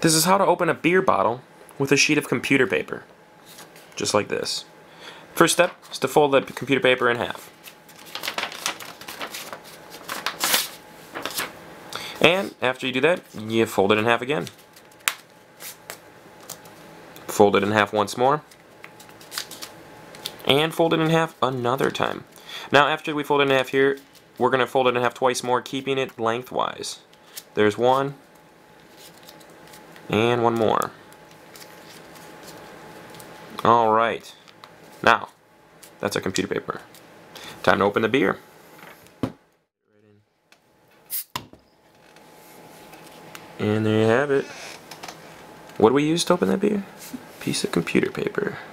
This is how to open a beer bottle with a sheet of computer paper. Just like this. First step is to fold the computer paper in half. And after you do that, you fold it in half again. Fold it in half once more. And fold it in half another time. Now after we fold it in half here, we're going to fold it in half twice more, keeping it lengthwise. There's one. And one more. Alright. Now, that's our computer paper. Time to open the beer. And there you have it. What do we use to open that beer? Piece of computer paper.